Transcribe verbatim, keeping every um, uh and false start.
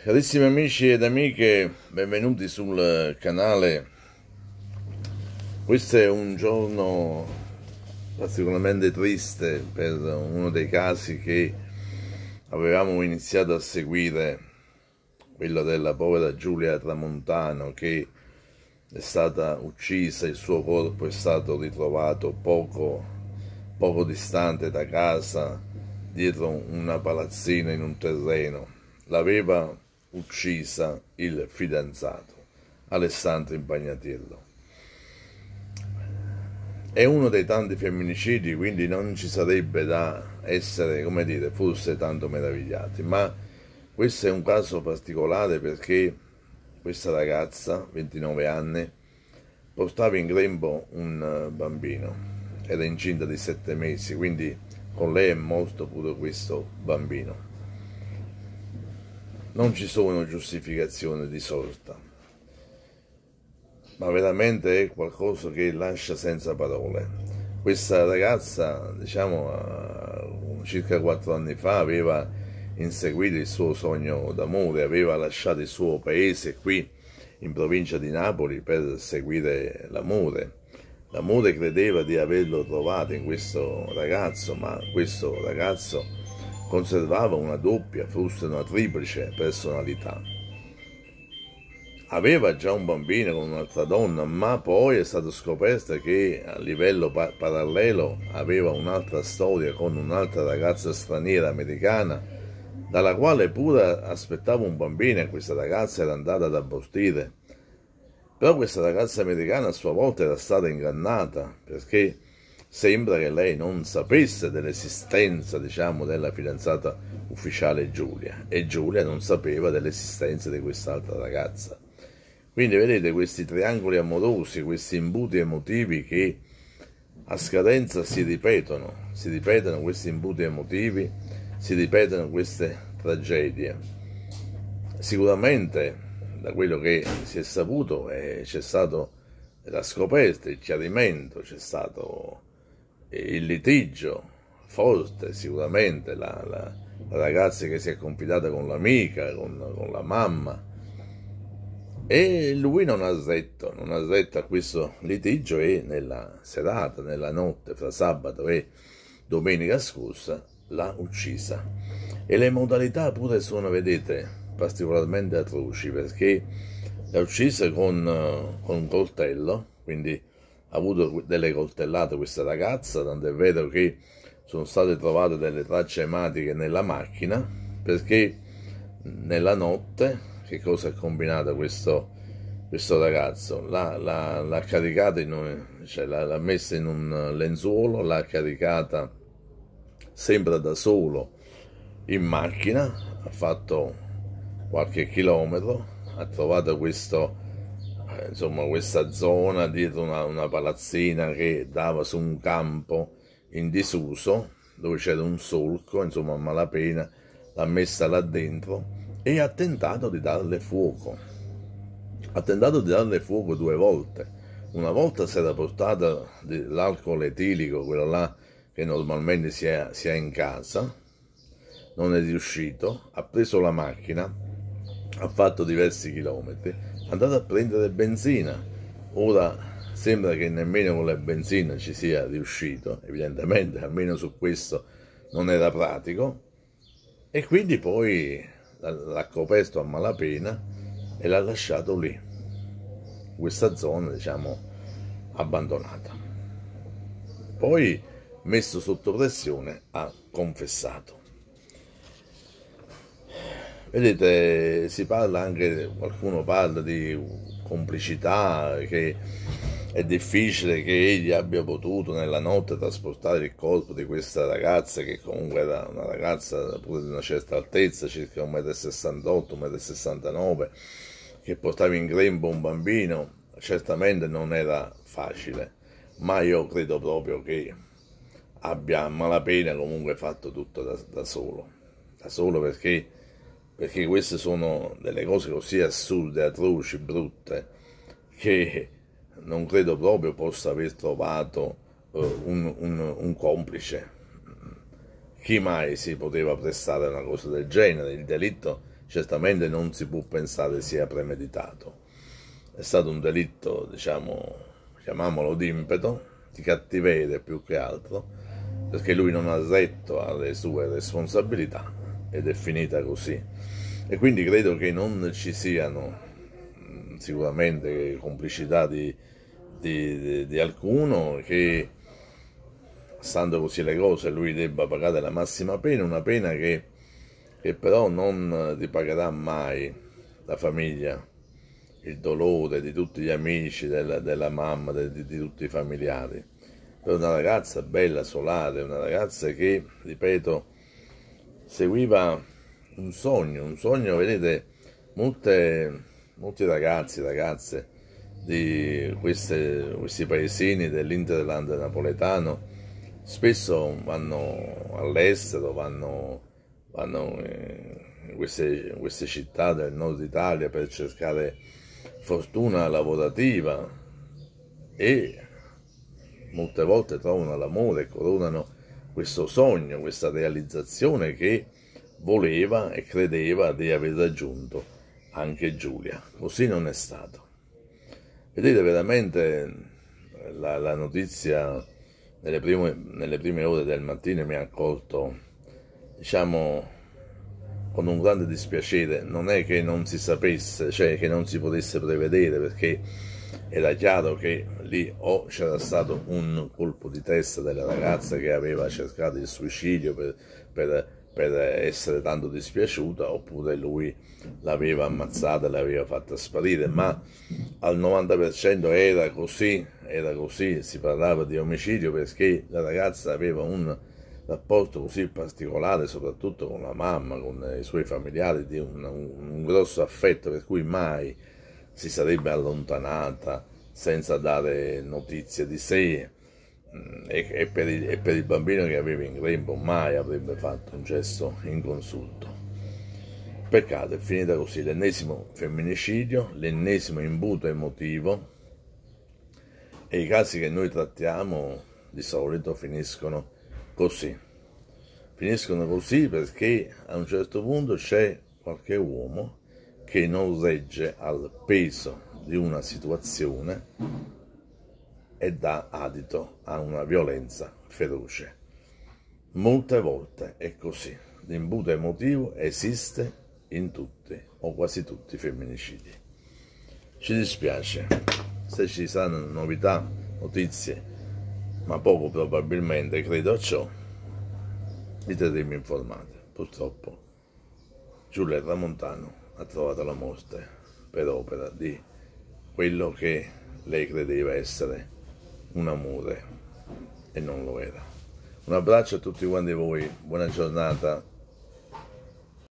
Carissimi amici ed amiche, benvenuti sul canale. Questo è un giorno particolarmente triste per uno dei casi che avevamo iniziato a seguire, quello della povera Giulia Tramontano che è stata uccisa. Il suo corpo è stato ritrovato poco, poco distante da casa, dietro una palazzina in un terreno. L'aveva uccisa il fidanzato Alessandro Impagnatiello. È uno dei tanti femminicidi, quindi non ci sarebbe da essere, come dire, forse tanto meravigliati, ma questo è un caso particolare perché questa ragazza, ventinove anni, portava in grembo un bambino, era incinta di sette mesi, quindi con lei è morto pure questo bambino. Non ci sono giustificazioni di sorta, ma veramente è qualcosa che lascia senza parole. Questa ragazza, diciamo, circa quattro anni fa aveva inseguito il suo sogno d'amore, aveva lasciato il suo paese qui in provincia di Napoli per seguire l'amore. L'amore credeva di averlo trovato in questo ragazzo, ma questo ragazzo conservava una doppia, forse una triplice personalità. Aveva già un bambino con un'altra donna, ma poi è stato scoperto che a livello pa parallelo aveva un'altra storia con un'altra ragazza straniera americana, dalla quale pure aspettava un bambino, e questa ragazza era andata ad abortire. Però questa ragazza americana a sua volta era stata ingannata, perché sembra che lei non sapesse dell'esistenza, diciamo, della fidanzata ufficiale Giulia, e Giulia non sapeva dell'esistenza di quest'altra ragazza. Quindi vedete questi triangoli amorosi, questi imbuti emotivi che a scadenza si ripetono, si ripetono questi imbuti emotivi, si ripetono queste tragedie. Sicuramente, da quello che si è saputo, eh, c'è stata la scoperta, il chiarimento, c'è stato il litigio forte, sicuramente, la, la, la ragazza che si è confidata con l'amica, con, con la mamma, e lui non ha retto, non ha retto a questo litigio, e nella serata, nella notte fra sabato e domenica scorsa l'ha uccisa. E le modalità pure sono, vedete, particolarmente atroci, perché l'ha uccisa con, con un coltello, quindi ha avuto delle coltellate questa ragazza, tanto è vero che sono state trovate delle tracce ematiche nella macchina, perché nella notte che cosa ha combinato questo, questo ragazzo? L'ha caricata, in un, cioè l'ha messa in un lenzuolo, l'ha caricata sempre da solo in macchina, ha fatto qualche chilometro, ha trovato questo, eh, insomma, questa zona dietro una, una palazzina che dava su un campo in disuso, dove c'era un solco, insomma a malapena, l'ha messa là dentro e ha tentato di darle fuoco. Ha tentato di darle fuoco due volte. Una volta si era portata l'alcol etilico, quello là che normalmente si ha, si ha in casa, non è riuscito, ha preso la macchina, ha fatto diversi chilometri, è andato a prendere benzina. Ora sembra che nemmeno con la benzina ci sia riuscito, evidentemente, almeno su questo non era pratico, e quindi poi l'ha coperto a malapena e l'ha lasciato lì, questa zona, diciamo, abbandonata. Poi, messo sotto pressione, ha confessato. Vedete, si parla anche, qualcuno parla di complicità, che è difficile che egli abbia potuto nella notte trasportare il corpo di questa ragazza, che comunque era una ragazza pure di una certa altezza, circa un metro e sessantotto, un metro e sessantanove, che portava in grembo un bambino. Certamente non era facile, ma io credo proprio che abbia a malapena comunque fatto tutto da, da solo, da solo perché, perché queste sono delle cose così assurde, atroci, brutte, che non credo proprio possa aver trovato uh, un, un, un complice. Chi mai si poteva prestare a una cosa del genere? Il delitto certamente non si può pensare sia premeditato. È stato un delitto, diciamo, chiamiamolo d'impeto, di cattiveria più che altro, perché lui non ha retto alle sue responsabilità ed è finita così. E quindi credo che non ci siano sicuramente complicità di, di, di, di alcuno, che stando così le cose lui debba pagare la massima pena, una pena che, che però non ripagherà mai la famiglia, il dolore di tutti gli amici, della, della mamma, di, di tutti i familiari. Per una ragazza bella, solare, una ragazza che, ripeto, seguiva un sogno, un sogno, vedete, molte, molti ragazzi, ragazze di queste, questi paesini dell'Interland napoletano spesso vanno all'estero, vanno, vanno in queste, in queste città del nord Italia per cercare fortuna lavorativa e molte volte trovano l'amore, coronano questo sogno, questa realizzazione che voleva e credeva di aver raggiunto anche Giulia. Così non è stato. Vedete, veramente la, la notizia nelle prime, nelle prime ore del mattino mi ha colto, diciamo, con un grande dispiacere. Non è che non si sapesse, cioè che non si potesse prevedere, perché era chiaro che lì o c'era stato un colpo di testa della ragazza che aveva cercato il suicidio per, per, per essere tanto dispiaciuta, oppure lui l'aveva ammazzata e l'aveva fatta sparire, ma al novanta per cento era così, era così, si parlava di omicidio perché la ragazza aveva un rapporto così particolare, soprattutto con la mamma, con i suoi familiari, di un, un, un grosso affetto, per cui mai si sarebbe allontanata senza dare notizie di sé, e, e, per il, e per il bambino che aveva in grembo mai avrebbe fatto un gesto inconsulto. Peccato, è finita così, l'ennesimo femminicidio, l'ennesimo imbuto emotivo, e i casi che noi trattiamo di solito finiscono così. Finiscono così perché a un certo punto c'è qualche uomo che non regge al peso di una situazione e dà adito a una violenza feroce. Molte volte è così. L'imbuto emotivo esiste in tutti o quasi tutti i femminicidi. Ci dispiace. Se ci saranno novità, notizie, ma poco probabilmente credo a ciò, vi terremo informati. Purtroppo Giulia Tramontano ha trovato la morte per opera di quello che lei credeva essere un amore e non lo era. Un abbraccio a tutti quanti voi, buona giornata